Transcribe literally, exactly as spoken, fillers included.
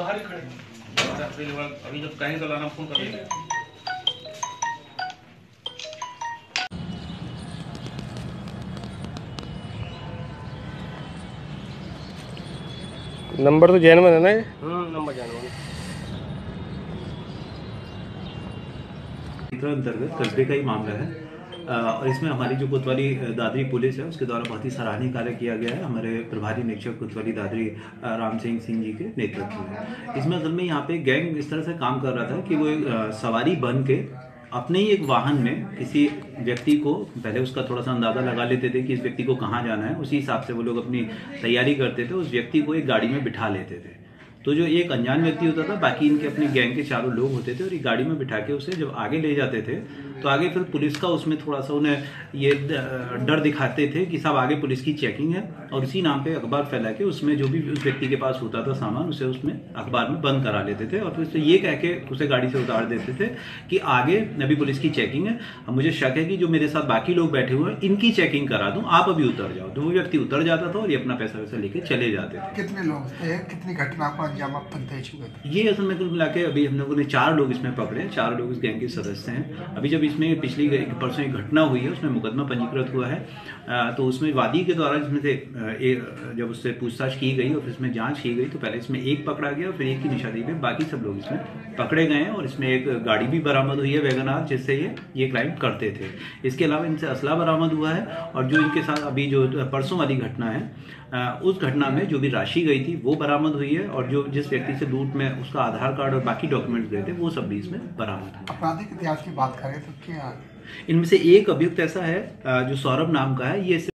बाहर ही खड़े हैं। अभी जब कहेंगे तो लाना, फोन कर देंगे। नंबर तो जैन में है ना ये? हम्म नंबर जैन में। अंतर्गत कस्बे का ही मामला है और इसमें हमारी जो कोतवाली दादरी पुलिस है उसके द्वारा बहुत ही सराहनीय कार्य किया गया है हमारे प्रभारी निरीक्षक कोतवाली दादरी राम सिंह सिंह जी के नेतृत्व में। इसमें असल में यहाँ पे गैंग इस तरह से काम कर रहा था कि वो एक सवारी बन के अपने ही एक वाहन में किसी व्यक्ति को, पहले उसका थोड़ा सा अंदाजा लगा लेते थे कि इस व्यक्ति को कहाँ जाना है, उसी हिसाब से वो लोग अपनी तैयारी करते थे। उस व्यक्ति को एक गाड़ी में बिठा लेते थे। तो जो एक अनजान व्यक्ति होता था, बाकी इनके अपने गैंग के चारों लोग होते थे और एक गाड़ी में बिठा के उसे जब आगे ले जाते थे तो आगे फिर पुलिस का उसमें थोड़ा सा उन्हें ये डर दिखाते थे कि साहब आगे पुलिस की चेकिंग है, और इसी नाम पे अखबार फैला के उसमें जो भी उस व्यक्ति के पास होता था सामान उसे उसमें अखबार में बंद करा लेते थे और फिर उसे ये कह के उसे गाड़ी से उतार देते थे कि आगे अभी पुलिस की चेकिंग है, अब मुझे शक है कि जो मेरे साथ बाकी लोग बैठे हुए हैं इनकी चेकिंग करा दूं, आप अभी उतर जाओ। तो वो व्यक्ति उतर जाता था और ये अपना पैसा वैसा लेके चले जाते थे। कितने लोग थे, कितनी घटना को अंजाम अब तक दे चुके थे? ये असल में कुल मिला के अभी हम लोगों ने चार लोग इसमें पकड़े हैं, चार लोग इस गैंग के सदस्य हैं। अभी जब इसमें पिछली परसों एक घटना हुई है उसमें मुकदमा पंजीकृत हुआ है, तो उसमें वादी के द्वारा जिसमें से जब उससे पूछताछ की गई और फिर इसमें जांच की गई तो पहले इसमें एक पकड़ा गया और फिर एक की निशानी पे बाकी सब लोग इसमें पकड़े गए हैं और इसमें एक गाड़ी भी बरामद हुई है वैगनार, जिससे ये ये क्राइम करते थे। इसके अलावा इनसे असला बरामद हुआ है और जो इनके साथ अभी जो परसों वाली घटना है उस घटना में जो भी राशि गई थी वो बरामद हुई है और जो जिस व्यक्ति से लूट में उसका आधार कार्ड और बाकी डॉक्यूमेंट्स गए थे वो सब भी इसमें बरामद हुए। आपराधिक इतिहास की बात करें तो क्या इनमें से एक अभियुक्त ऐसा है जो सौरभ नाम का है, ये